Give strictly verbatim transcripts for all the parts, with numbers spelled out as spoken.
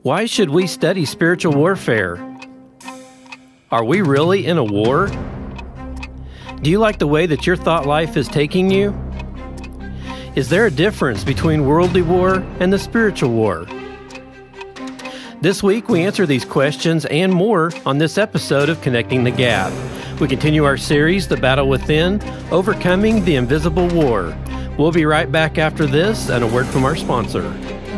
Why should we study spiritual warfare? Are we really in a war? Do you like the way that your thought life is taking you? Is there a difference between worldly war and the spiritual war? This week, we answer these questions and more on this episode of Connecting the Gap. We continue our series, The Battle Within, Overcoming the Invisible War. We'll be right back after this and a word from our sponsor.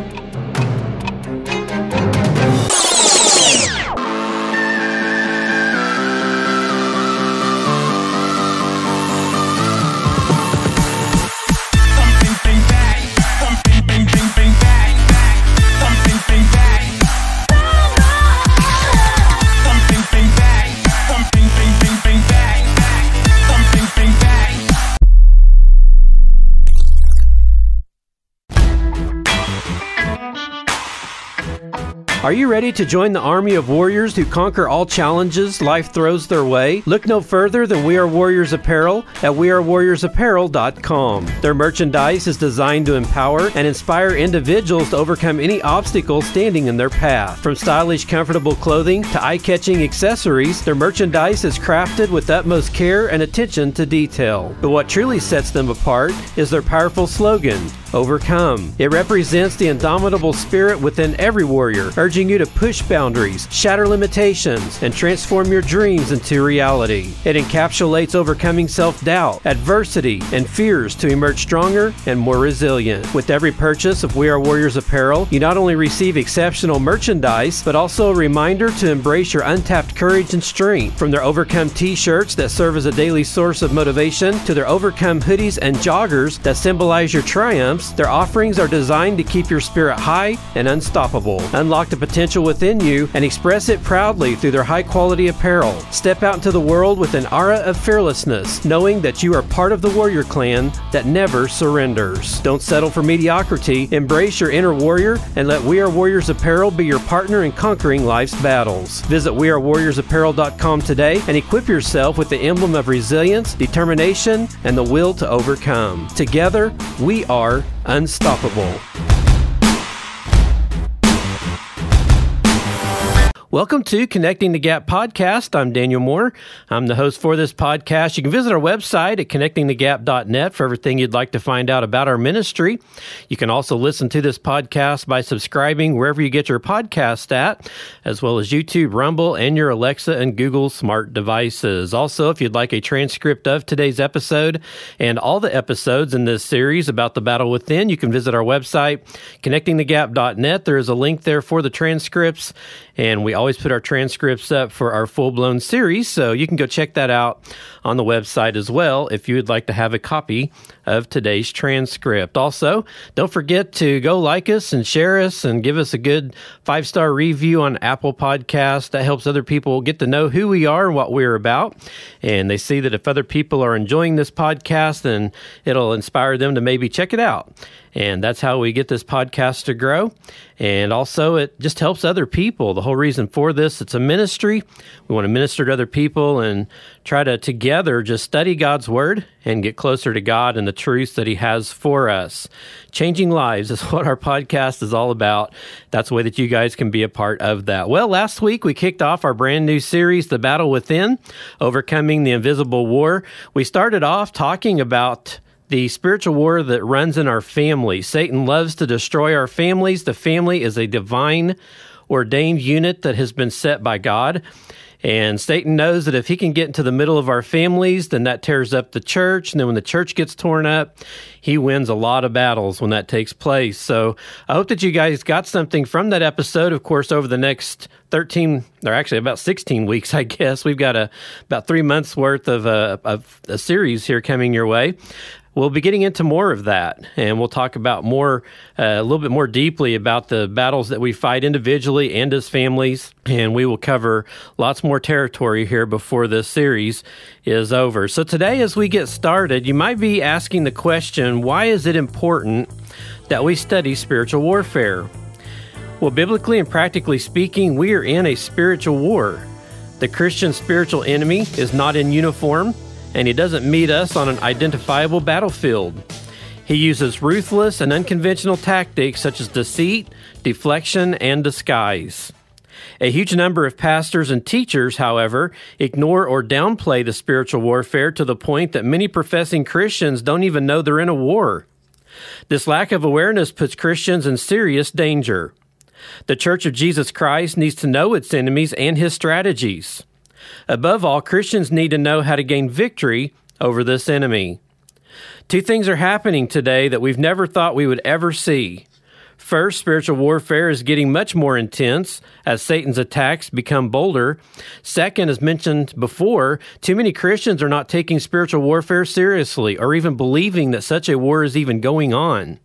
Are you ready to join the army of warriors who conquer all challenges life throws their way? Look no further than We Are Warriors Apparel at we are warriors apparel dot com. Their merchandise is designed to empower and inspire individuals to overcome any obstacle standing in their path. From stylish, comfortable clothing to eye-catching accessories, their merchandise is crafted with utmost care and attention to detail. But what truly sets them apart is their powerful slogan, Overcome. It represents the indomitable spirit within every warrior, urging you to push boundaries, shatter limitations, and transform your dreams into reality. It encapsulates overcoming self-doubt, adversity, and fears to emerge stronger and more resilient. With every purchase of We Are Warriors Apparel, you not only receive exceptional merchandise, but also a reminder to embrace your untapped courage and strength. From their Overcome t-shirts that serve as a daily source of motivation to their Overcome hoodies and joggers that symbolize your triumphs, their offerings are designed to keep your spirit high and unstoppable. Unlock the potential within you and express it proudly through their high-quality apparel. Step out into the world with an aura of fearlessness, knowing that you are part of the warrior clan that never surrenders. Don't settle for mediocrity. Embrace your inner warrior and let We Are Warriors Apparel be your partner in conquering life's battles. Visit we are warriors apparel dot com today and equip yourself with the emblem of resilience, determination, and the will to overcome. Together, we are unstoppable. Welcome to Connecting the Gap podcast. I'm Daniel Moore. I'm the host for this podcast. You can visit our website at connecting the gap dot net for everything you'd like to find out about our ministry. You can also listen to this podcast by subscribing wherever you get your podcast at, as well as YouTube, Rumble, and your Alexa and Google smart devices. Also, if you'd like a transcript of today's episode and all the episodes in this series about the battle within, you can visit our website, connecting the gap dot net. There is a link there for the transcripts, and we always put our transcripts up for our full-blown series, so you can go check that out on the website as well if you would like to have a copy of today's transcript. Also, don't forget to go like us and share us and give us a good five-star review on Apple Podcasts. That helps other people get to know who we are and what we're about, and they see that if other people are enjoying this podcast, then it'll inspire them to maybe check it out. And that's how we get this podcast to grow. And also, it just helps other people. The whole reason for this, it's a ministry. We want to minister to other people and try to together just study God's Word and get closer to God and the truths that He has for us. Changing lives is what our podcast is all about. That's the way that you guys can be a part of that. Well, last week we kicked off our brand new series, The Battle Within, Overcoming the Invisible War. We started off talking about the spiritual war that runs in our family. Satan loves to destroy our families. The family is a divine ordained unit that has been set by God. And Satan knows that if he can get into the middle of our families, then that tears up the church. And then when the church gets torn up, he wins a lot of battles when that takes place. So I hope that you guys got something from that episode. Of course, over the next thirteen, or actually about sixteen weeks, I guess, we've got a about three months worth of a, of a series here coming your way. We'll be getting into more of that, and we'll talk about more, uh, a little bit more deeply about the battles that we fight individually and as families, and we will cover lots more territory here before this series is over. So today, as we get started, you might be asking the question, why is it important that we study spiritual warfare? Well, biblically and practically speaking, we are in a spiritual war. The Christian spiritual enemy is not in uniform, and he doesn't meet us on an identifiable battlefield. He uses ruthless and unconventional tactics such as deceit, deflection, and disguise. A huge number of pastors and teachers, however, ignore or downplay the spiritual warfare to the point that many professing Christians don't even know they're in a war. This lack of awareness puts Christians in serious danger. The Church of Jesus Christ needs to know its enemies and his strategies. Above all, Christians need to know how to gain victory over this enemy. Two things are happening today that we've never thought we would ever see. First, spiritual warfare is getting much more intense as Satan's attacks become bolder. Second, as mentioned before, too many Christians are not taking spiritual warfare seriously or even believing that such a war is even going on.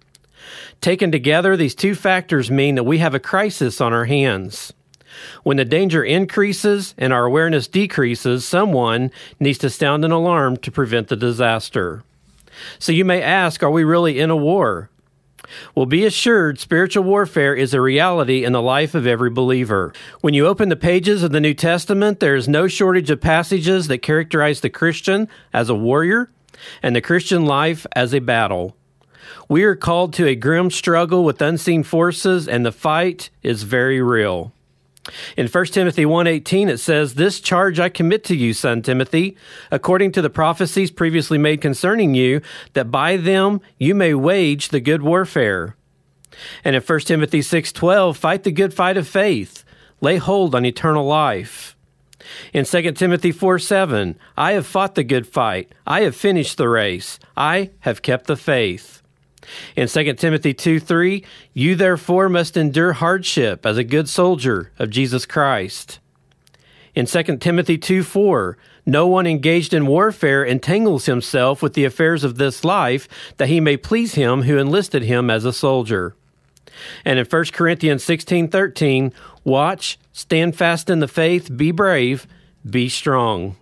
Taken together, these two factors mean that we have a crisis on our hands. When the danger increases and our awareness decreases, someone needs to sound an alarm to prevent the disaster. So you may ask, are we really in a war? Well, be assured, spiritual warfare is a reality in the life of every believer. When you open the pages of the New Testament, there is no shortage of passages that characterize the Christian as a warrior and the Christian life as a battle. We are called to a grim struggle with unseen forces, and the fight is very real. In First Timothy one eighteen, it says, "This charge I commit to you, son Timothy, according to the prophecies previously made concerning you, that by them you may wage the good warfare." And in First Timothy six twelve, "Fight the good fight of faith, lay hold on eternal life." In Second Timothy four seven, "I have fought the good fight, I have finished the race, I have kept the faith." In Second Timothy two three, "You therefore must endure hardship as a good soldier of Jesus Christ." In Second Timothy two four, "No one engaged in warfare entangles himself with the affairs of this life, that he may please him who enlisted him as a soldier." And in First Corinthians sixteen thirteen, "Watch, stand fast in the faith, be brave, be strong."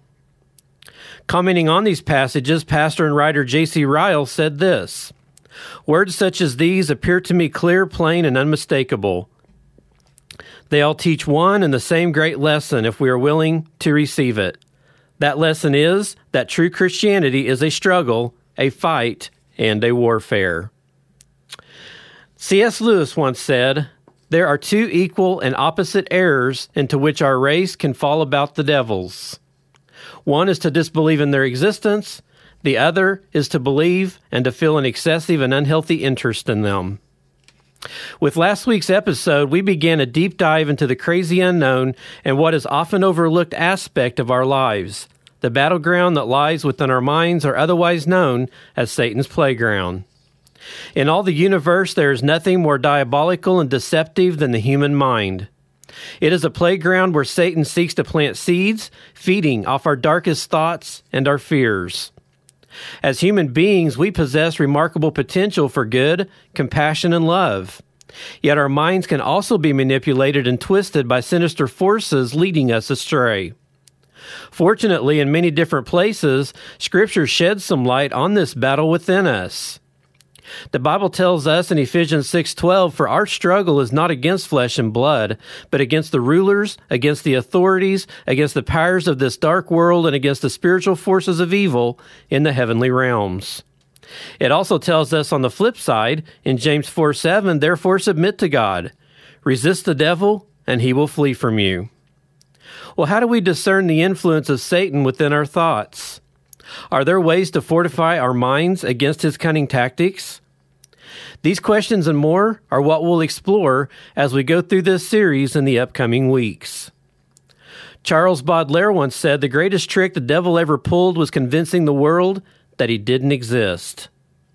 Commenting on these passages, pastor and writer J C Ryle said this, "Words such as these appear to me clear, plain, and unmistakable. They all teach one and the same great lesson if we are willing to receive it. That lesson is that true Christianity is a struggle, a fight, and a warfare." C S Lewis once said, "There are two equal and opposite errors into which our race can fall about the devils. One is to disbelieve in their existence. The other is to believe and to feel an excessive and unhealthy interest in them." With last week's episode, we began a deep dive into the crazy unknown and what is often overlooked aspect of our lives, the battleground that lies within our minds, or otherwise known as Satan's playground. In all the universe, there is nothing more diabolical and deceptive than the human mind. It is a playground where Satan seeks to plant seeds, feeding off our darkest thoughts and our fears. As human beings, we possess remarkable potential for good, compassion, and love. Yet our minds can also be manipulated and twisted by sinister forces leading us astray. Fortunately, in many different places, Scripture sheds some light on this battle within us. The Bible tells us in Ephesians six twelve, "For our struggle is not against flesh and blood, but against the rulers, against the authorities, against the powers of this dark world, and against the spiritual forces of evil in the heavenly realms." It also tells us on the flip side, in James four seven, "Therefore submit to God. Resist the devil, and he will flee from you." Well, how do we discern the influence of Satan within our thoughts? Are there ways to fortify our minds against his cunning tactics? These questions and more are what we'll explore as we go through this series in the upcoming weeks. Charles Baudelaire once said, "The greatest trick the devil ever pulled was convincing the world that he didn't exist."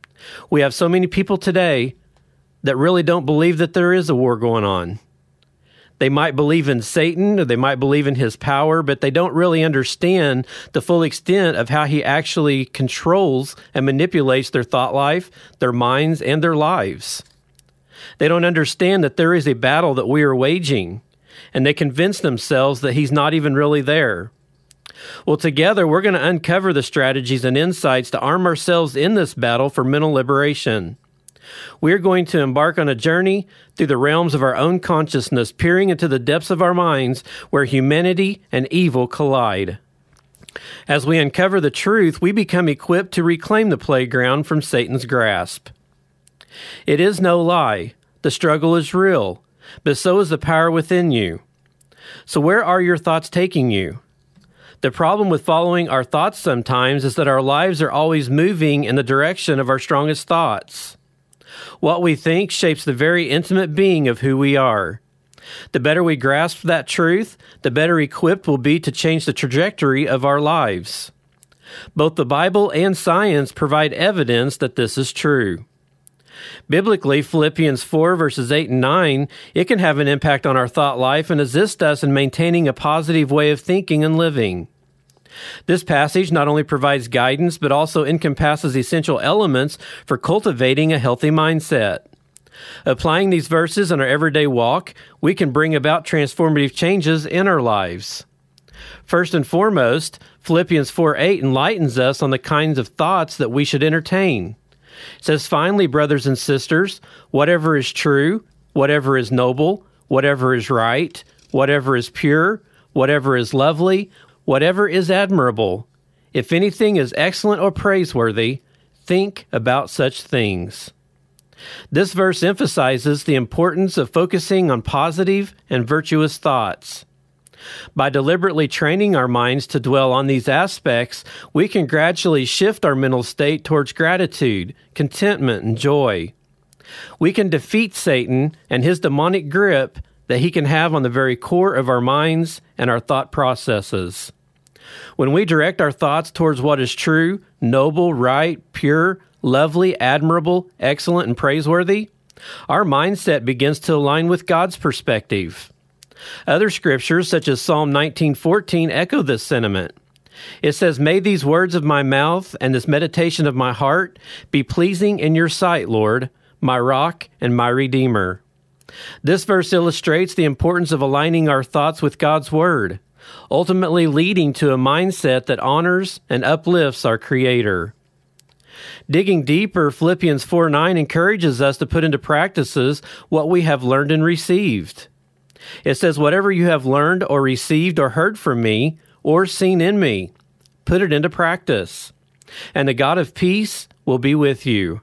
We have so many people today that really don't believe that there is a war going on. They might believe in Satan, or they might believe in his power, but they don't really understand the full extent of how he actually controls and manipulates their thought life, their minds, and their lives. They don't understand that there is a battle that we are waging, and they convince themselves that he's not even really there. Well, together, we're going to uncover the strategies and insights to arm ourselves in this battle for mental liberation. We're going to embark on a journey through the realms of our own consciousness, peering into the depths of our minds where humanity and evil collide. As we uncover the truth, we become equipped to reclaim the playground from Satan's grasp. It is no lie. The struggle is real, but so is the power within you. So where are your thoughts taking you? The problem with following our thoughts sometimes is that our lives are always moving in the direction of our strongest thoughts. What we think shapes the very intimate being of who we are. The better we grasp that truth, the better equipped we'll be to change the trajectory of our lives. Both the Bible and science provide evidence that this is true. Biblically, Philippians four, verses eight and nine, it can have an impact on our thought life and assist us in maintaining a positive way of thinking and living. This passage not only provides guidance, but also encompasses essential elements for cultivating a healthy mindset. Applying these verses in our everyday walk, we can bring about transformative changes in our lives. First and foremost, Philippians four eight enlightens us on the kinds of thoughts that we should entertain. It says, "Finally, brothers and sisters, whatever is true, whatever is noble, whatever is right, whatever is pure, whatever is lovely, whatever is admirable, if anything is excellent or praiseworthy, think about such things." This verse emphasizes the importance of focusing on positive and virtuous thoughts. By deliberately training our minds to dwell on these aspects, we can gradually shift our mental state towards gratitude, contentment, and joy. We can defeat Satan and his demonic grip that he can have on the very core of our minds and our thought processes. When we direct our thoughts towards what is true, noble, right, pure, lovely, admirable, excellent, and praiseworthy, our mindset begins to align with God's perspective. Other scriptures, such as Psalm nineteen fourteen, echo this sentiment. It says, "May these words of my mouth and this meditation of my heart be pleasing in your sight, Lord, my rock and my redeemer." This verse illustrates the importance of aligning our thoughts with God's word, ultimately leading to a mindset that honors and uplifts our Creator. Digging deeper, Philippians four nine encourages us to put into practices what we have learned and received. It says, "Whatever you have learned or received or heard from me or seen in me, put it into practice, and the God of peace will be with you."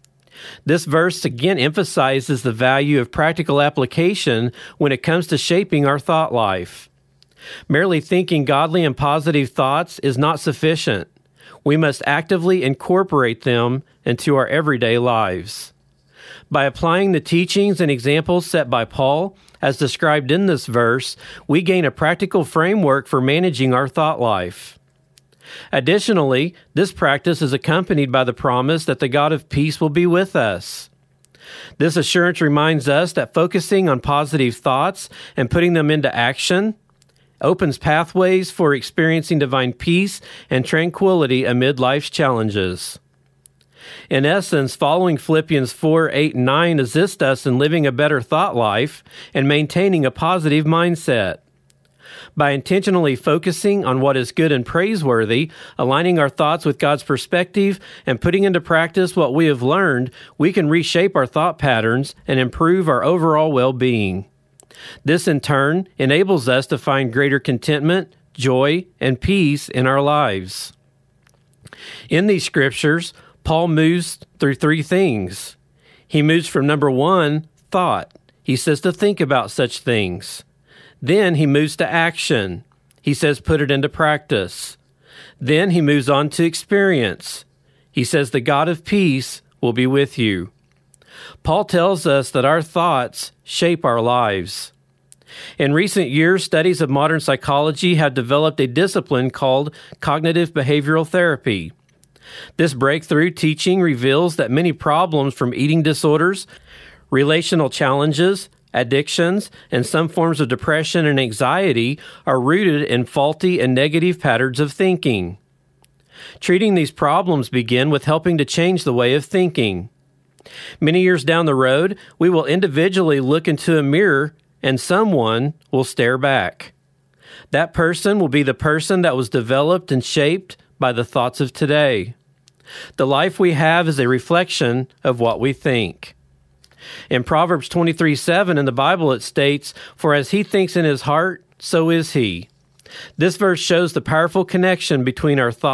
This verse again emphasizes the value of practical application when it comes to shaping our thought life. Merely thinking godly and positive thoughts is not sufficient. We must actively incorporate them into our everyday lives. By applying the teachings and examples set by Paul, as described in this verse, we gain a practical framework for managing our thought life. Additionally, this practice is accompanied by the promise that the God of peace will be with us. This assurance reminds us that focusing on positive thoughts and putting them into action opens pathways for experiencing divine peace and tranquility amid life's challenges. In essence, following Philippians four eight and nine assists us in living a better thought life and maintaining a positive mindset. By intentionally focusing on what is good and praiseworthy, aligning our thoughts with God's perspective, and putting into practice what we have learned, we can reshape our thought patterns and improve our overall well-being. This, in turn, enables us to find greater contentment, joy, and peace in our lives. In these scriptures, Paul moves through three things. He moves from number one, thought. He says to think about such things. Then he moves to action. He says put it into practice. Then he moves on to experience. He says the God of peace will be with you. Paul tells us that our thoughts shape our lives. In recent years, studies of modern psychology have developed a discipline called cognitive behavioral therapy. This breakthrough teaching reveals that many problems from eating disorders, relational challenges, addictions, and some forms of depression and anxiety are rooted in faulty and negative patterns of thinking. Treating these problems begin with helping to change the way of thinking. Many years down the road, we will individually look into a mirror and someone will stare back. That person will be the person that was developed and shaped by the thoughts of today. The life we have is a reflection of what we think. In Proverbs twenty-three seven in the Bible it states, "For as he thinks in his heart, so is he." This verse shows the powerful connection between our thoughts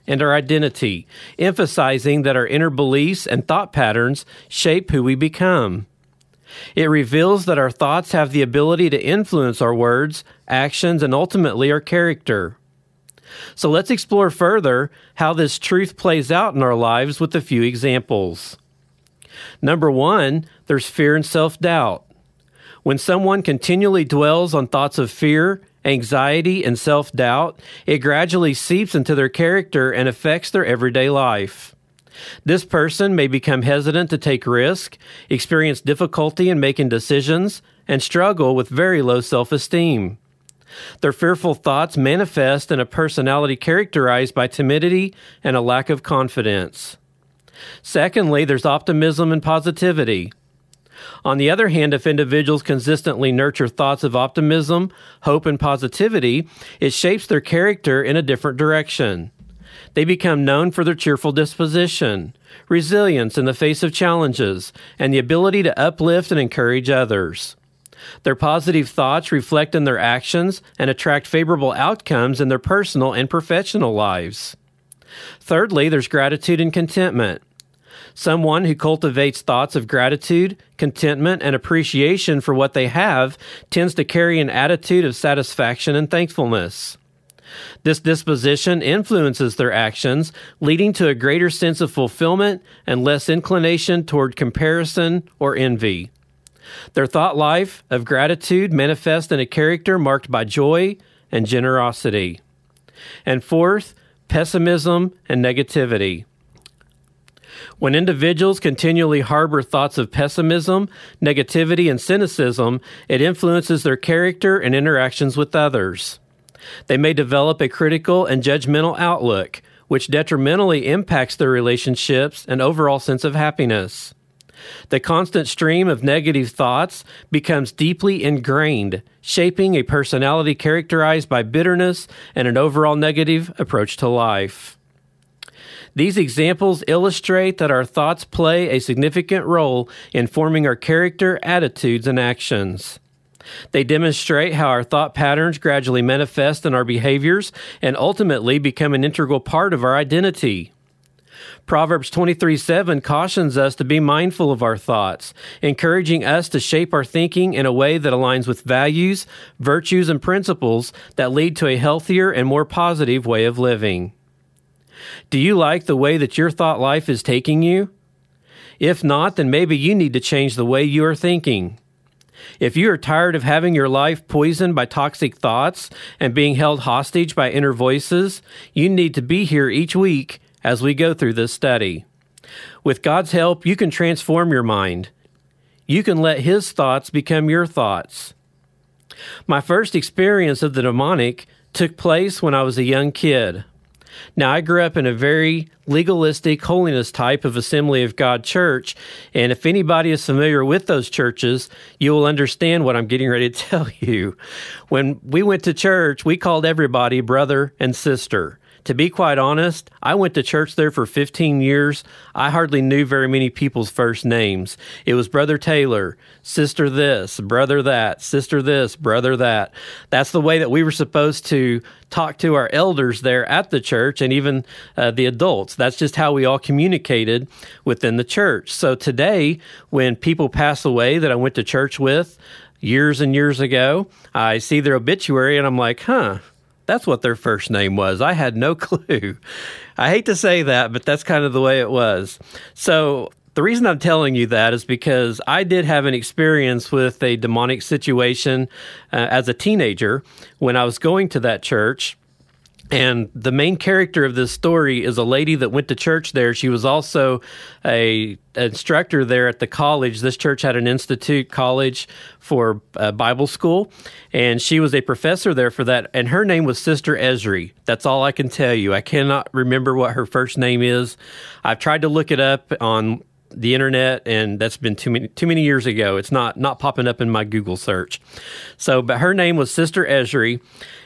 and our identity, emphasizing that our inner beliefs and thought patterns shape who we become. It reveals that our thoughts have the ability to influence our words, actions, and ultimately our character. So let's explore further how this truth plays out in our lives with a few examples. Number one, there's fear and self-doubt. When someone continually dwells on thoughts of fear, anxiety, and self-doubt, it gradually seeps into their character and affects their everyday life. This person may become hesitant to take risk, experience difficulty in making decisions, and struggle with very low self-esteem. Their fearful thoughts manifest in a personality characterized by timidity and a lack of confidence. Secondly, there's optimism and positivity. On the other hand, if individuals consistently nurture thoughts of optimism, hope, and positivity, it shapes their character in a different direction. They become known for their cheerful disposition, resilience in the face of challenges, and the ability to uplift and encourage others. Their positive thoughts reflect in their actions and attract favorable outcomes in their personal and professional lives. Thirdly, there's gratitude and contentment. Someone who cultivates thoughts of gratitude, contentment, and appreciation for what they have tends to carry an attitude of satisfaction and thankfulness. This disposition influences their actions, leading to a greater sense of fulfillment and less inclination toward comparison or envy. Their thought life of gratitude manifests in a character marked by joy and generosity. And fourth, pessimism and negativity. When individuals continually harbor thoughts of pessimism, negativity, and cynicism, it influences their character and interactions with others. They may develop a critical and judgmental outlook, which detrimentally impacts their relationships and overall sense of happiness. The constant stream of negative thoughts becomes deeply ingrained, shaping a personality characterized by bitterness and an overall negative approach to life. These examples illustrate that our thoughts play a significant role in forming our character, attitudes, and actions. They demonstrate how our thought patterns gradually manifest in our behaviors and ultimately become an integral part of our identity. Proverbs twenty-three seven cautions us to be mindful of our thoughts, encouraging us to shape our thinking in a way that aligns with values, virtues, and principles that lead to a healthier and more positive way of living. Do you like the way that your thought life is taking you? If not, then maybe you need to change the way you are thinking. If you are tired of having your life poisoned by toxic thoughts and being held hostage by inner voices, you need to be here each week as we go through this study. With God's help, you can transform your mind. You can let His thoughts become your thoughts. My first experience of the demonic took place when I was a young kid. Now, I grew up in a very legalistic, holiness type of Assembly of God church, and if anybody is familiar with those churches, you will understand what I'm getting ready to tell you. When we went to church, we called everybody brother and sister. To be quite honest, I went to church there for fifteen years. I hardly knew very many people's first names. It was Brother Taylor, Sister this, Brother that, Sister this, Brother that. That's the way that we were supposed to talk to our elders there at the church and even uh, the adults. That's just how we all communicated within the church. So today, when people pass away that I went to church with years and years ago, I see their obituary and I'm like, huh, that's what their first name was. I had no clue. I hate to say that, but that's kind of the way it was. So the reason I'm telling you that is because I did have an experience with a demonic situation uh, as a teenager when I was going to that church. And the main character of this story is a lady that went to church there. She was also a instructor there at the college. This church had an institute college for uh, Bible school, and she was a professor there for that. And her name was Sister Esri. That's all I can tell you. I cannot remember what her first name is. I've tried to look it up on the internet, and that's been too many too many years ago. It's not not popping up in my Google search. So, but her name was Sister Esri,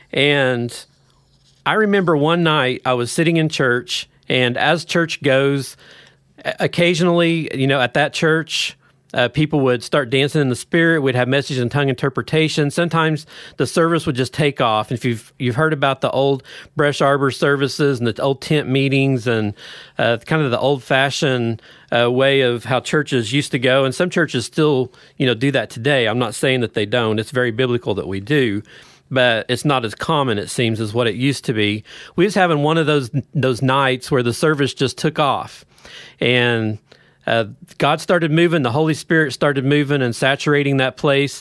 and I remember one night I was sitting in church, and as church goes, occasionally, you know, at that church, Uh, people would start dancing in the Spirit. We'd have message and tongue interpretation. Sometimes the service would just take off. If you've you've heard about the old Brush Arbor services and the old tent meetings and uh, kind of the old-fashioned uh, way of how churches used to go, and some churches still, you know, do that today. I'm not saying that they don't. It's very biblical that we do, but it's not as common, it seems, as what it used to be. We was having one of those those nights where the service just took off, and Uh, God started moving, the Holy Spirit started moving and saturating that place,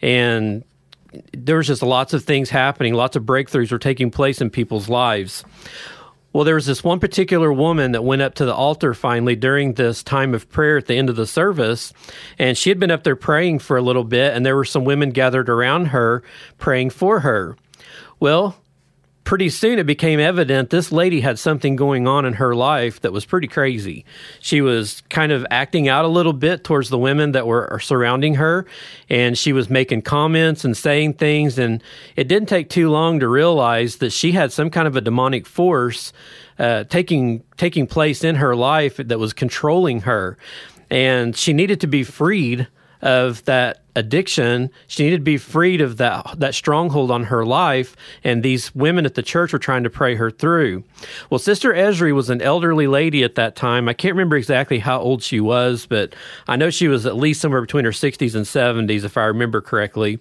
and there was just lots of things happening. Lots of breakthroughs were taking place in people's lives. Well, there was this one particular woman that went up to the altar finally during this time of prayer at the end of the service, and she had been up there praying for a little bit, and there were some women gathered around her praying for her. Well, pretty soon it became evident this lady had something going on in her life that was pretty crazy. She was kind of acting out a little bit towards the women that were surrounding her, and she was making comments and saying things, and it didn't take too long to realize that she had some kind of a demonic force uh, taking taking place in her life that was controlling her, and she needed to be freed of that addiction. She needed to be freed of that that stronghold on her life, and these women at the church were trying to pray her through. Well, Sister Esri was an elderly lady at that time. I can't remember exactly how old she was, but I know she was at least somewhere between her sixties and seventies, if I remember correctly.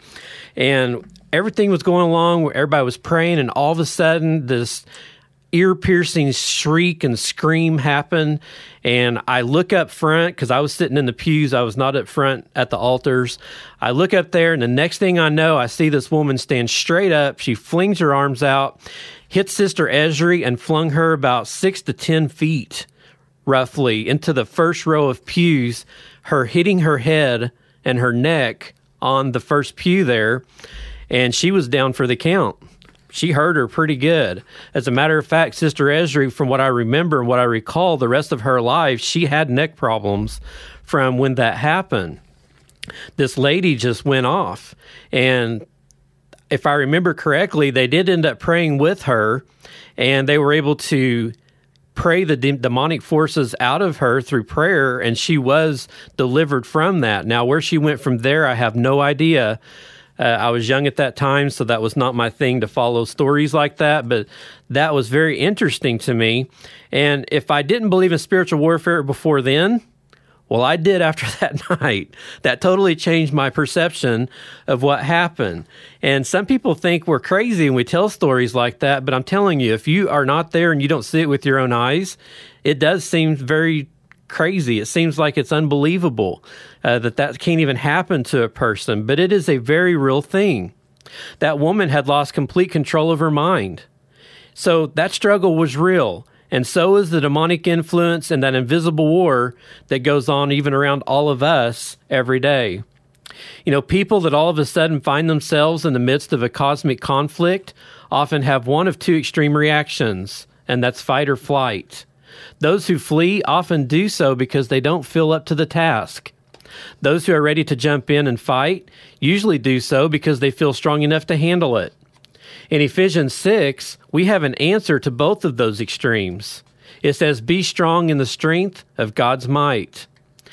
And everything was going along, everybody was praying, and all of a sudden, this ear-piercing shriek and scream happened, and I look up front because I was sitting in the pews. I was not up front at the altars. I look up there, and the next thing I know, I see this woman stand straight up. She flings her arms out, hit Sister Esri, and flung her about six to ten feet, roughly, into the first row of pews, her hitting her head and her neck on the first pew there, and she was down for the count. She hurt her pretty good. As a matter of fact, Sister Esri, from what I remember and what I recall, the rest of her life, she had neck problems from when that happened. This lady just went off. And if I remember correctly, they did end up praying with her, and they were able to pray the de- demonic forces out of her through prayer, and she was delivered from that. Now, where she went from there, I have no idea. Uh, I was young at that time, so that was not my thing to follow stories like that, but that was very interesting to me. And if I didn't believe in spiritual warfare before then, well, I did after that night. That totally changed my perception of what happened. And some people think we're crazy when we tell stories like that, but I'm telling you, if you are not there and you don't see it with your own eyes, it does seem very crazy. It seems like it's unbelievable uh, that that can't even happen to a person, but it is a very real thing. That woman had lost complete control of her mind. So that struggle was real, and so is the demonic influence and that invisible war that goes on even around all of us every day. You know, people that all of a sudden find themselves in the midst of a cosmic conflict often have one of two extreme reactions, and that's fight or flight. Those who flee often do so because they don't feel up to the task. Those who are ready to jump in and fight usually do so because they feel strong enough to handle it. In Ephesians six, we have an answer to both of those extremes. It says, "Be strong in the strength of God's might."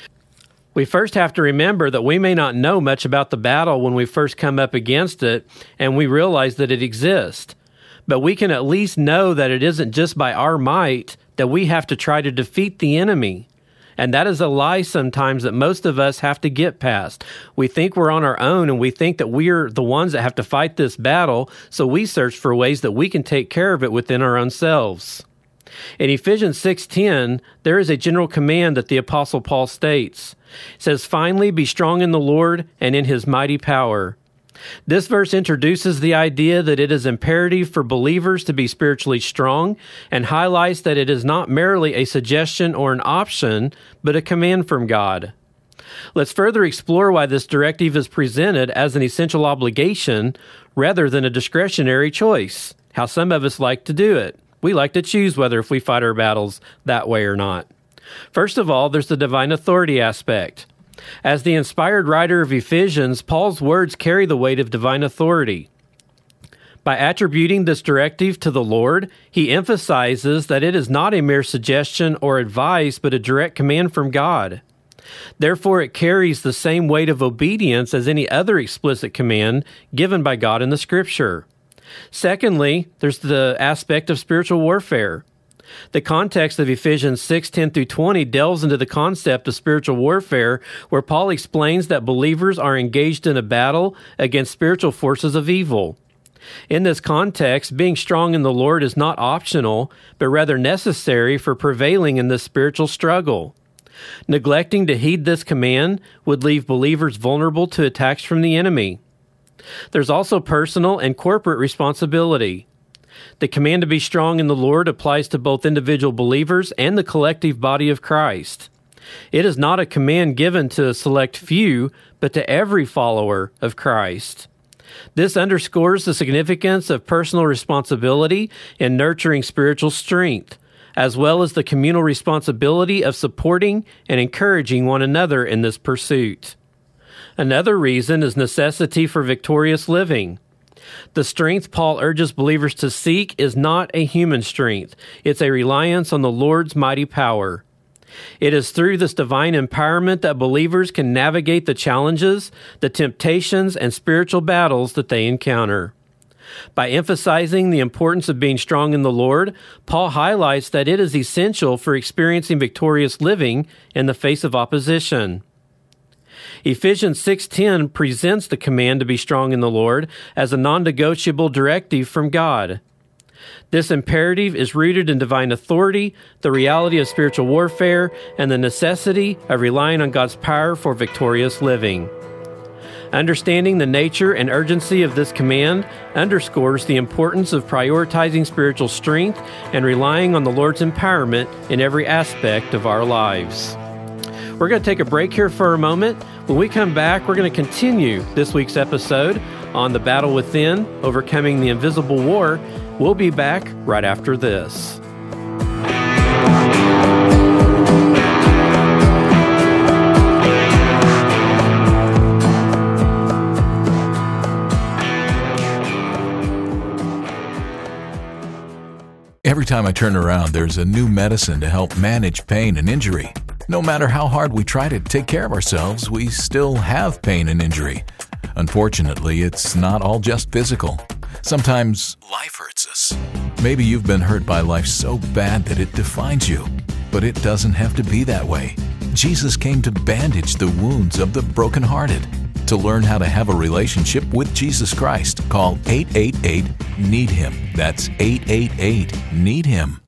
We first have to remember that we may not know much about the battle when we first come up against it and we realize that it exists. But we can at least know that it isn't just by our might that we have to try to defeat the enemy. And that is a lie sometimes that most of us have to get past. We think we're on our own, and we think that we're the ones that have to fight this battle, so we search for ways that we can take care of it within our own selves. In Ephesians six ten, there is a general command that the Apostle Paul states. It says, "Finally, be strong in the Lord and in his mighty power." This verse introduces the idea that it is imperative for believers to be spiritually strong and highlights that it is not merely a suggestion or an option, but a command from God. Let's further explore why this directive is presented as an essential obligation rather than a discretionary choice, how some of us like to do it. We like to choose whether if we fight our battles that way or not. First of all, there's the divine authority aspect. As the inspired writer of Ephesians, Paul's words carry the weight of divine authority. By attributing this directive to the Lord, he emphasizes that it is not a mere suggestion or advice, but a direct command from God. Therefore, it carries the same weight of obedience as any other explicit command given by God in the Scripture. Secondly, there's the aspect of spiritual warfare. The context of Ephesians six, ten through twenty delves into the concept of spiritual warfare, where Paul explains that believers are engaged in a battle against spiritual forces of evil. In this context, being strong in the Lord is not optional, but rather necessary for prevailing in this spiritual struggle. Neglecting to heed this command would leave believers vulnerable to attacks from the enemy. There's also personal and corporate responsibility. The command to be strong in the Lord applies to both individual believers and the collective body of Christ. It is not a command given to a select few, but to every follower of Christ. This underscores the significance of personal responsibility in nurturing spiritual strength, as well as the communal responsibility of supporting and encouraging one another in this pursuit. Another reason is necessity for victorious living. The strength Paul urges believers to seek is not a human strength. It's a reliance on the Lord's mighty power. It is through this divine empowerment that believers can navigate the challenges, the temptations, and spiritual battles that they encounter. By emphasizing the importance of being strong in the Lord, Paul highlights that it is essential for experiencing victorious living in the face of opposition. Ephesians six ten presents the command to be strong in the Lord as a non-negotiable directive from God. This imperative is rooted in divine authority, the reality of spiritual warfare, and the necessity of relying on God's power for victorious living. Understanding the nature and urgency of this command underscores the importance of prioritizing spiritual strength and relying on the Lord's empowerment in every aspect of our lives. We're going to take a break here for a moment. When we come back, we're going to continue this week's episode on the battle within, overcoming the invisible war. We'll be back right after this. Every time I turn around, there's a new medicine to help manage pain and injury. No matter how hard we try to take care of ourselves, we still have pain and injury. Unfortunately, it's not all just physical. Sometimes life hurts us. Maybe you've been hurt by life so bad that it defines you. But it doesn't have to be that way. Jesus came to bandage the wounds of the brokenhearted. To learn how to have a relationship with Jesus Christ, call eight eight eight, need him. That's eight eight eight, need him.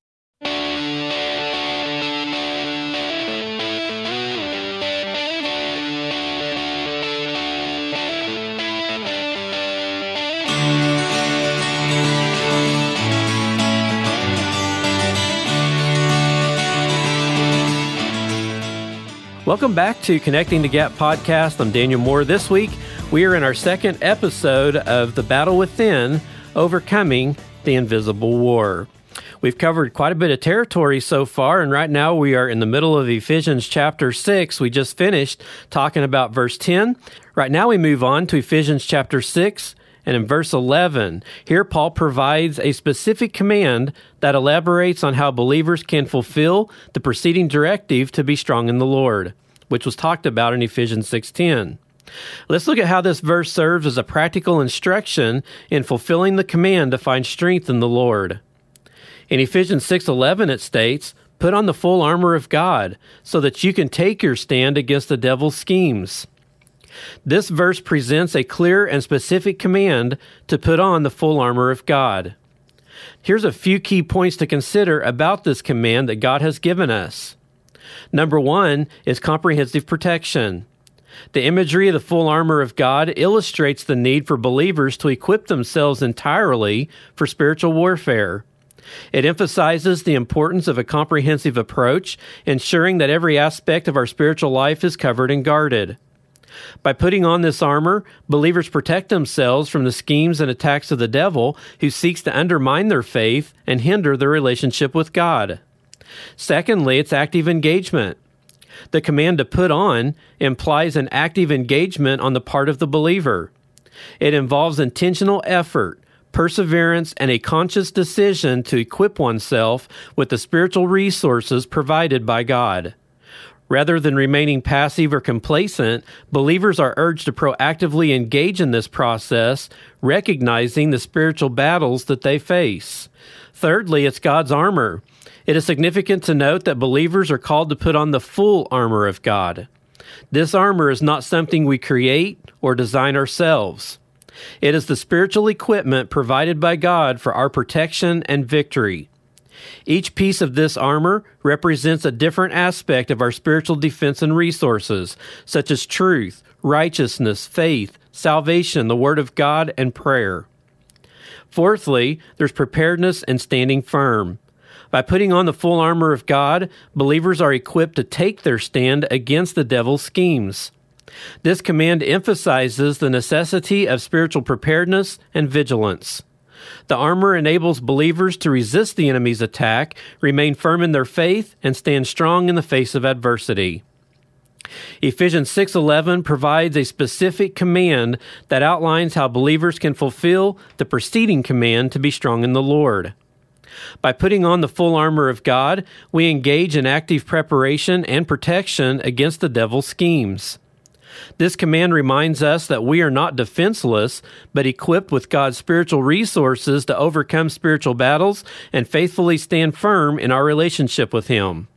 Welcome back to Connecting the Gap podcast. I'm Daniel Moore. This week, we are in our second episode of The Battle Within, Overcoming the Invisible War. We've covered quite a bit of territory so far, and right now we are in the middle of Ephesians chapter six. We just finished talking about verse ten. Right now we move on to Ephesians chapter six, and in verse eleven, here Paul provides a specific command that elaborates on how believers can fulfill the preceding directive to be strong in the Lord, which was talked about in Ephesians six ten. Let's look at how this verse serves as a practical instruction in fulfilling the command to find strength in the Lord. In Ephesians six eleven, it states, "Put on the full armor of God, so that you can take your stand against the devil's schemes." This verse presents a clear and specific command to put on the full armor of God. Here's a few key points to consider about this command that God has given us. Number one is comprehensive protection. The imagery of the full armor of God illustrates the need for believers to equip themselves entirely for spiritual warfare. It emphasizes the importance of a comprehensive approach, ensuring that every aspect of our spiritual life is covered and guarded. By putting on this armor, believers protect themselves from the schemes and attacks of the devil, who seeks to undermine their faith and hinder their relationship with God. Secondly, it's active engagement. The command to put on implies an active engagement on the part of the believer. It involves intentional effort, perseverance, and a conscious decision to equip oneself with the spiritual resources provided by God. Rather than remaining passive or complacent, believers are urged to proactively engage in this process, recognizing the spiritual battles that they face. Thirdly, it's God's armor. It is significant to note that believers are called to put on the full armor of God. This armor is not something we create or design ourselves. It is the spiritual equipment provided by God for our protection and victory. Each piece of this armor represents a different aspect of our spiritual defense and resources, such as truth, righteousness, faith, salvation, the Word of God, and prayer. Fourthly, there's preparedness and standing firm. By putting on the full armor of God, believers are equipped to take their stand against the devil's schemes. This command emphasizes the necessity of spiritual preparedness and vigilance. The armor enables believers to resist the enemy's attack, remain firm in their faith, and stand strong in the face of adversity. Ephesians six eleven provides a specific command that outlines how believers can fulfill the preceding command to be strong in the Lord. By putting on the full armor of God, we engage in active preparation and protection against the devil's schemes. This command reminds us that we are not defenseless, but equipped with God's spiritual resources to overcome spiritual battles and faithfully stand firm in our relationship with Him.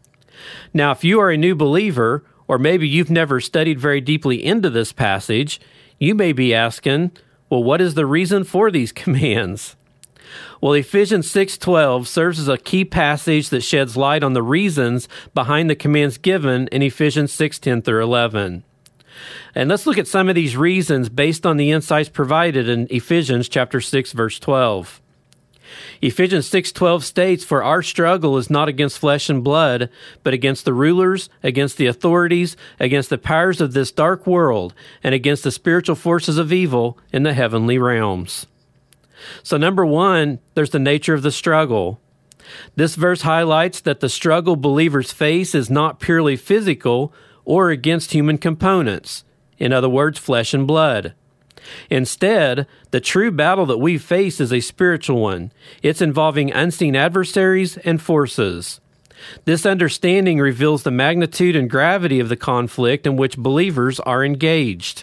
Now, if you are a new believer, or maybe you've never studied very deeply into this passage, you may be asking, well, what is the reason for these commands? Well, Ephesians six twelve serves as a key passage that sheds light on the reasons behind the commands given in Ephesians six ten through eleven. And let's look at some of these reasons based on the insights provided in Ephesians chapter six, verse twelve. Ephesians six twelve states, "For our struggle is not against flesh and blood, but against the rulers, against the authorities, against the powers of this dark world, and against the spiritual forces of evil in the heavenly realms." So number one, there's the nature of the struggle. This verse highlights that the struggle believers face is not purely physical or against human components, in other words, flesh and blood. Instead, the true battle that we face is a spiritual one. It's involving unseen adversaries and forces. This understanding reveals the magnitude and gravity of the conflict in which believers are engaged.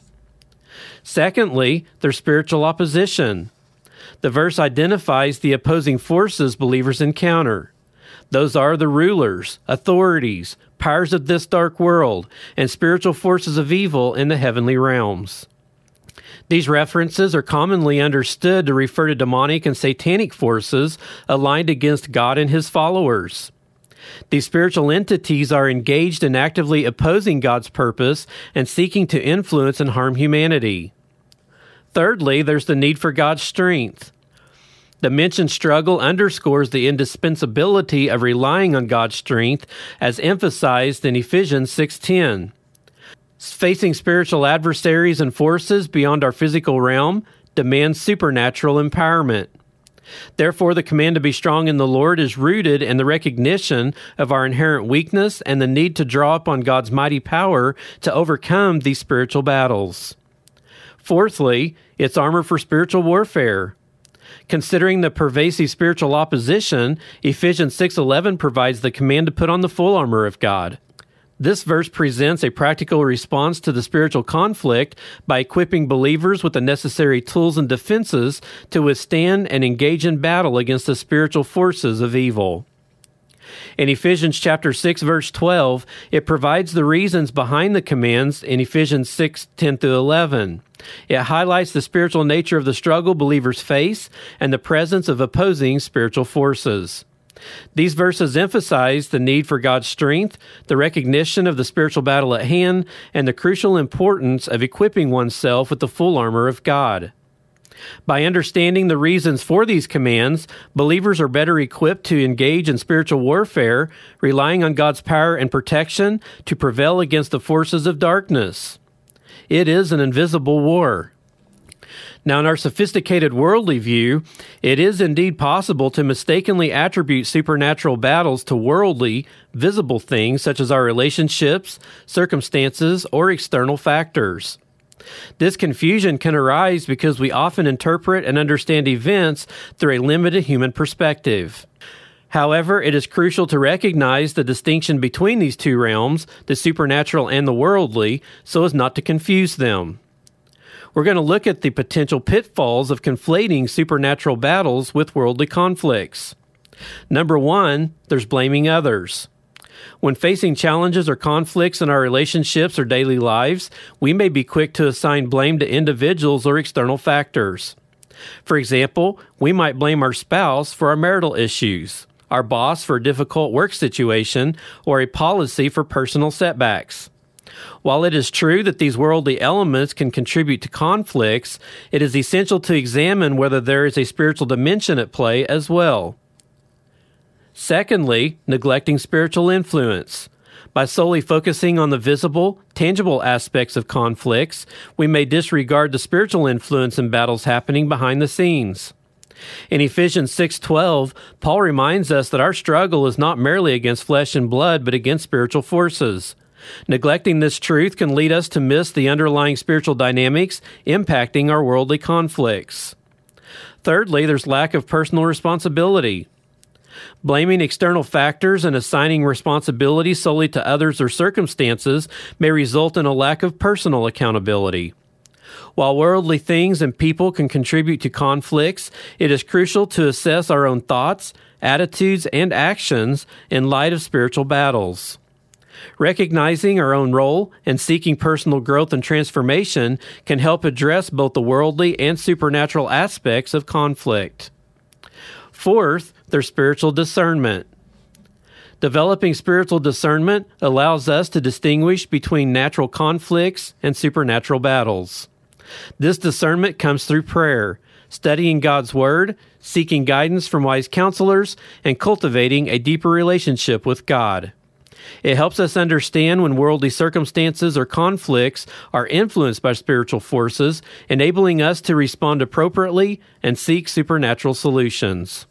Secondly, there's spiritual opposition. The verse identifies the opposing forces believers encounter. Those are the rulers, authorities, powers of this dark world, and spiritual forces of evil in the heavenly realms. These references are commonly understood to refer to demonic and satanic forces aligned against God and His followers. These spiritual entities are engaged in actively opposing God's purpose and seeking to influence and harm humanity. Thirdly, there's the need for God's strength. The mentioned struggle underscores the indispensability of relying on God's strength as emphasized in Ephesians six ten. Facing spiritual adversaries and forces beyond our physical realm demands supernatural empowerment. Therefore, the command to be strong in the Lord is rooted in the recognition of our inherent weakness and the need to draw upon God's mighty power to overcome these spiritual battles. Fourthly, it's armor for spiritual warfare. Considering the pervasive spiritual opposition, Ephesians six eleven provides the command to put on the full armor of God. This verse presents a practical response to the spiritual conflict by equipping believers with the necessary tools and defenses to withstand and engage in battle against the spiritual forces of evil. In Ephesians chapter six, verse twelve, it provides the reasons behind the commands in Ephesians six ten through eleven. It highlights the spiritual nature of the struggle believers face and the presence of opposing spiritual forces. These verses emphasize the need for God's strength, the recognition of the spiritual battle at hand, and the crucial importance of equipping oneself with the full armor of God. By understanding the reasons for these commands, believers are better equipped to engage in spiritual warfare, relying on God's power and protection to prevail against the forces of darkness. It is an invisible war. Now, in our sophisticated worldly view, it is indeed possible to mistakenly attribute supernatural battles to worldly, visible things such as our relationships, circumstances, or external factors. This confusion can arise because we often interpret and understand events through a limited human perspective. However, it is crucial to recognize the distinction between these two realms, the supernatural and the worldly, so as not to confuse them. We're going to look at the potential pitfalls of conflating supernatural battles with worldly conflicts. Number one, there's blaming others. When facing challenges or conflicts in our relationships or daily lives, we may be quick to assign blame to individuals or external factors. For example, we might blame our spouse for our marital issues, our boss for a difficult work situation, or a policy for personal setbacks. While it is true that these worldly elements can contribute to conflicts, it is essential to examine whether there is a spiritual dimension at play as well. Secondly, neglecting spiritual influence. By solely focusing on the visible, tangible aspects of conflicts, we may disregard the spiritual influence in battles happening behind the scenes. In Ephesians six twelve, Paul reminds us that our struggle is not merely against flesh and blood, but against spiritual forces. Neglecting this truth can lead us to miss the underlying spiritual dynamics impacting our worldly conflicts. Thirdly, there's lack of personal responsibility. Blaming external factors and assigning responsibility solely to others or circumstances may result in a lack of personal accountability. While worldly things and people can contribute to conflicts, it is crucial to assess our own thoughts, attitudes, and actions in light of spiritual battles. Recognizing our own role and seeking personal growth and transformation can help address both the worldly and supernatural aspects of conflict. Fourth, there's spiritual discernment. Developing spiritual discernment allows us to distinguish between natural conflicts and supernatural battles. This discernment comes through prayer, studying God's Word, seeking guidance from wise counselors, and cultivating a deeper relationship with God. It helps us understand when worldly circumstances or conflicts are influenced by spiritual forces, enabling us to respond appropriately and seek supernatural solutions.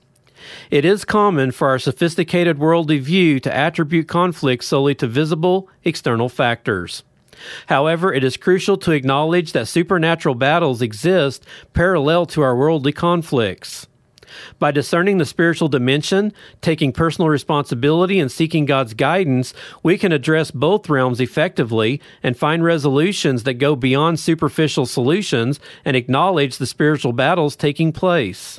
It is common for our sophisticated worldly view to attribute conflicts solely to visible, external factors. However, it is crucial to acknowledge that supernatural battles exist parallel to our worldly conflicts. By discerning the spiritual dimension, taking personal responsibility, and seeking God's guidance, we can address both realms effectively and find resolutions that go beyond superficial solutions and acknowledge the spiritual battles taking place.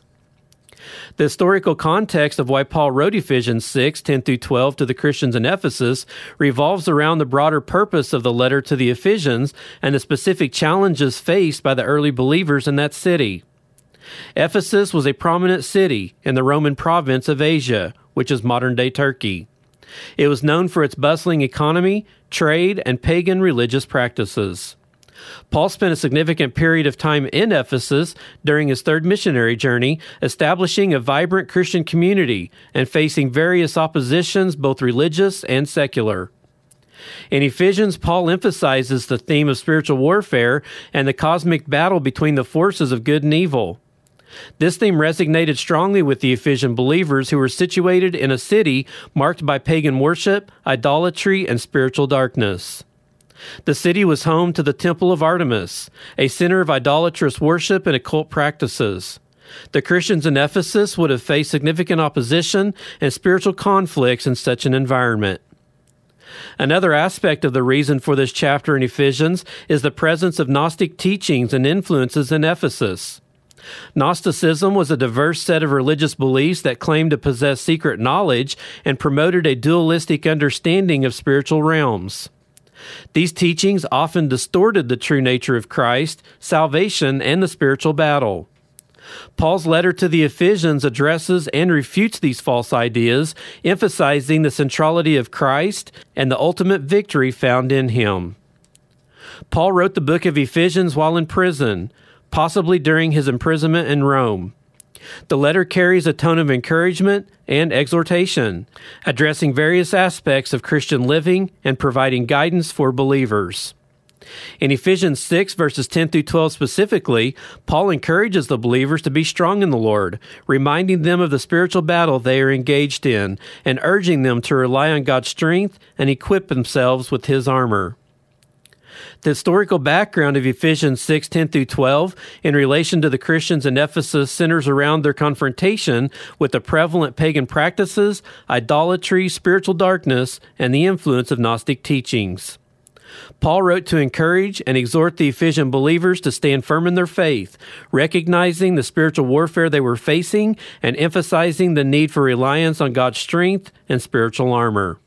The historical context of why Paul wrote Ephesians six, ten through twelve to the Christians in Ephesus revolves around the broader purpose of the letter to the Ephesians and the specific challenges faced by the early believers in that city. Ephesus was a prominent city in the Roman province of Asia, which is modern-day Turkey. It was known for its bustling economy, trade, and pagan religious practices. Paul spent a significant period of time in Ephesus during his third missionary journey, establishing a vibrant Christian community and facing various oppositions, both religious and secular. In Ephesians, Paul emphasizes the theme of spiritual warfare and the cosmic battle between the forces of good and evil. This theme resonated strongly with the Ephesian believers who were situated in a city marked by pagan worship, idolatry, and spiritual darkness. The city was home to the Temple of Artemis, a center of idolatrous worship and occult practices. The Christians in Ephesus would have faced significant opposition and spiritual conflicts in such an environment. Another aspect of the reason for this chapter in Ephesians is the presence of Gnostic teachings and influences in Ephesus. Gnosticism was a diverse set of religious beliefs that claimed to possess secret knowledge and promoted a dualistic understanding of spiritual realms. These teachings often distorted the true nature of Christ, salvation, and the spiritual battle. Paul's letter to the Ephesians addresses and refutes these false ideas, emphasizing the centrality of Christ and the ultimate victory found in Him. Paul wrote the book of Ephesians while in prison, possibly during his imprisonment in Rome. The letter carries a tone of encouragement and exhortation, addressing various aspects of Christian living and providing guidance for believers. In Ephesians six, verses ten through twelve specifically, Paul encourages the believers to be strong in the Lord, reminding them of the spiritual battle they are engaged in, and urging them to rely on God's strength and equip themselves with His armor. The historical background of Ephesians six, ten through twelve in relation to the Christians in Ephesus centers around their confrontation with the prevalent pagan practices, idolatry, spiritual darkness, and the influence of Gnostic teachings. Paul wrote to encourage and exhort the Ephesian believers to stand firm in their faith, recognizing the spiritual warfare they were facing and emphasizing the need for reliance on God's strength and spiritual armor.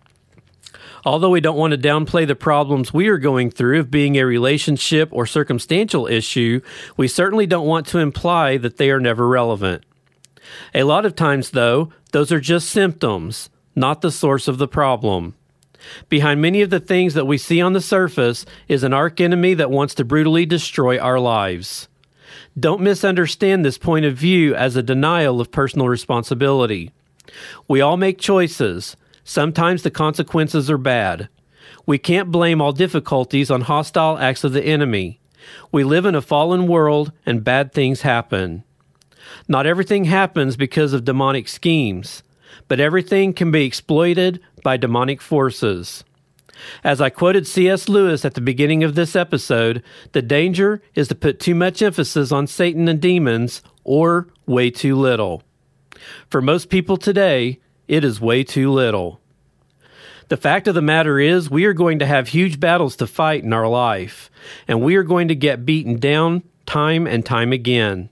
Although we don't want to downplay the problems we are going through of being a relationship or circumstantial issue, we certainly don't want to imply that they are never relevant. A lot of times, though, those are just symptoms, not the source of the problem. Behind many of the things that we see on the surface is an archenemy that wants to brutally destroy our lives. Don't misunderstand this point of view as a denial of personal responsibility. We all make choices. Sometimes the consequences are bad. We can't blame all difficulties on hostile acts of the enemy. We live in a fallen world and bad things happen. Not everything happens because of demonic schemes, but everything can be exploited by demonic forces. As I quoted C S Lewis at the beginning of this episode, the danger is to put too much emphasis on Satan and demons or way too little. For most people today, it is way too little. The fact of the matter is, we are going to have huge battles to fight in our life, and we are going to get beaten down time and time again.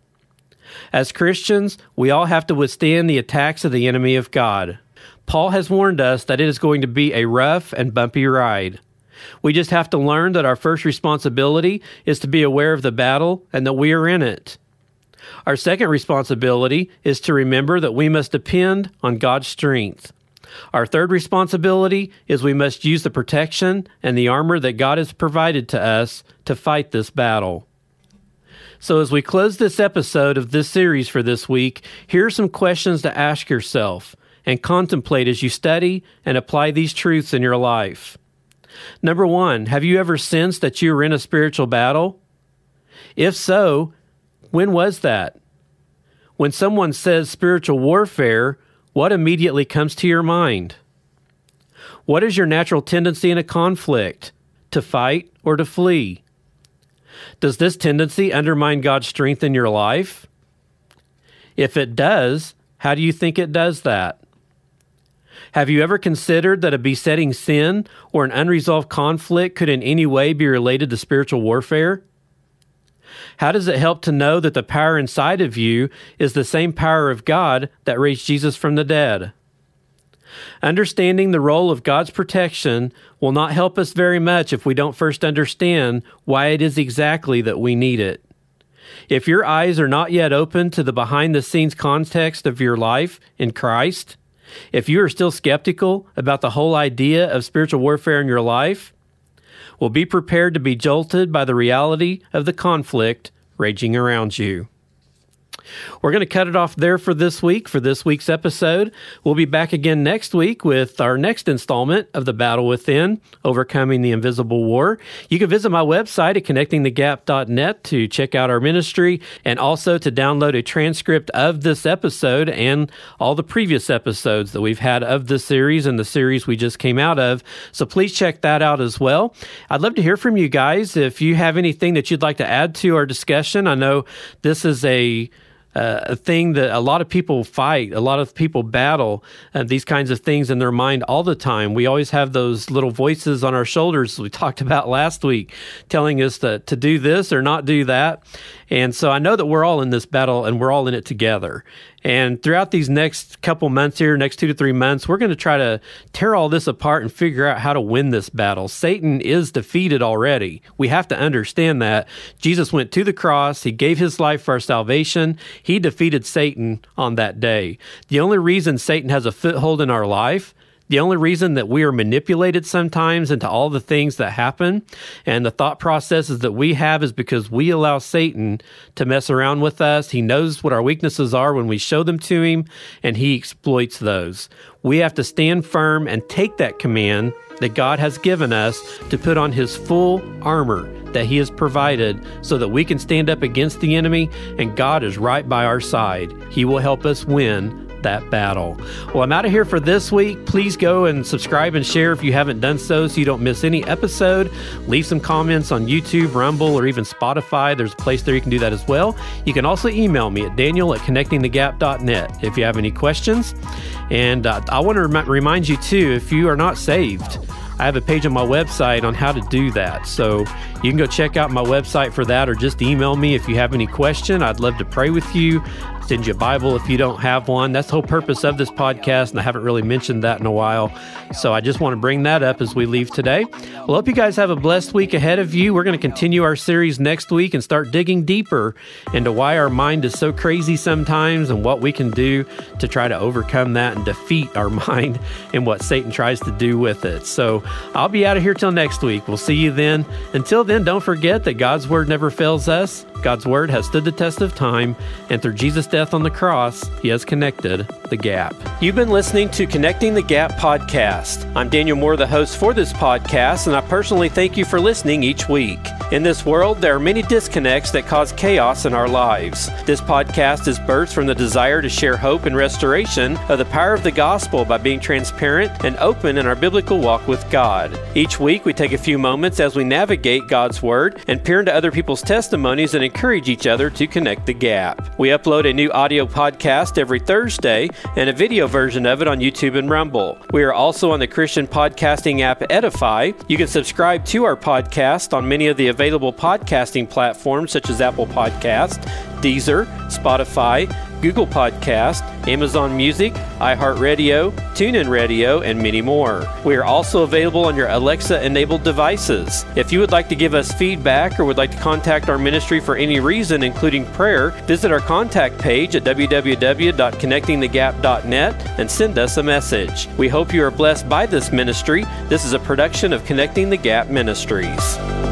As Christians, we all have to withstand the attacks of the enemy of God. Paul has warned us that it is going to be a rough and bumpy ride. We just have to learn that our first responsibility is to be aware of the battle and that we are in it. Our second responsibility is to remember that we must depend on God's strength. Our third responsibility is we must use the protection and the armor that God has provided to us to fight this battle. So as we close this episode of this series for this week, here are some questions to ask yourself and contemplate as you study and apply these truths in your life. Number one, have you ever sensed that you were in a spiritual battle? If so, when was that? When someone says spiritual warfare, what immediately comes to your mind? What is your natural tendency in a conflict? To fight or to flee? Does this tendency undermine God's strength in your life? If it does, how do you think it does that? Have you ever considered that a besetting sin or an unresolved conflict could in any way be related to spiritual warfare? How does it help to know that the power inside of you is the same power of God that raised Jesus from the dead? Understanding the role of God's protection will not help us very much if we don't first understand why it is exactly that we need it. If your eyes are not yet open to the behind-the-scenes context of your life in Christ, if you are still skeptical about the whole idea of spiritual warfare in your life, well, be prepared to be jolted by the reality of the conflict raging around you. We're going to cut it off there for this week, for this week's episode. We'll be back again next week with our next installment of The Battle Within, Overcoming the Invisible War. You can visit my website at connecting the gap dot net to check out our ministry and also to download a transcript of this episode and all the previous episodes that we've had of this series and the series we just came out of. So please check that out as well. I'd love to hear from you guys. If you have anything that you'd like to add to our discussion, I know this is a Uh, a thing that a lot of people fight, a lot of people battle uh, these kinds of things in their mind all the time. We always have those little voices on our shoulders we talked about last week telling us that to do this or not do that. And so I know that we're all in this battle and we're all in it together. And throughout these next couple months here, next two to three months, we're going to try to tear all this apart and figure out how to win this battle. Satan is defeated already. We have to understand that. Jesus went to the cross. He gave his life for our salvation. He defeated Satan on that day. The only reason Satan has a foothold in our life, the only reason that we are manipulated sometimes into all the things that happen and the thought processes that we have is because we allow Satan to mess around with us. He knows what our weaknesses are when we show them to him, and he exploits those. We have to stand firm and take that command that God has given us to put on his full armor that he has provided so that we can stand up against the enemy, and God is right by our side. He will help us win that battle. Well, I'm out of here for this week. Please go and subscribe and share if you haven't done so so you don't miss any episode. Leave some comments on YouTube, Rumble, or even Spotify. There's a place there you can do that as well. You can also email me at daniel at connecting the gap dot net if you have any questions. And uh, I want to rem- remind you too, if you are not saved, I have a page on my website on how to do that. So you can go check out my website for that, or just email me if you have any question. I'd love to pray with you, send you a Bible if you don't have one. That's the whole purpose of this podcast, and I haven't really mentioned that in a while. So I just want to bring that up as we leave today. Well, hope you guys have a blessed week ahead of you. We're going to continue our series next week and start digging deeper into why our mind is so crazy sometimes and what we can do to try to overcome that and defeat our mind and what Satan tries to do with it. So I'll be out of here till next week. We'll see you then. Until then, don't forget that God's Word never fails us. God's Word has stood the test of time, and through Jesus' death on the cross, He has connected the gap. You've been listening to Connecting the Gap podcast. I'm Daniel Moore, the host for this podcast, and I personally thank you for listening each week. In this world, there are many disconnects that cause chaos in our lives. This podcast is birthed from the desire to share hope and restoration of the power of the gospel by being transparent and open in our biblical walk with God. Each week, we take a few moments as we navigate God's Word and peer into other people's testimonies and encourage each other to connect the gap. We upload a new audio podcast every Thursday and a video version of it on YouTube and Rumble. We are also on the Christian podcasting app Edify. You can subscribe to our podcast on many of the available podcasting platforms such as Apple Podcast, Deezer, Spotify, Google Podcast, Amazon Music, iHeartRadio, TuneIn Radio, and many more. We are also available on your Alexa-enabled devices. If you would like to give us feedback or would like to contact our ministry for any reason, including prayer, visit our contact page at w w w dot connecting the gap dot net and send us a message. We hope you are blessed by this ministry. This is a production of Connecting the Gap Ministries.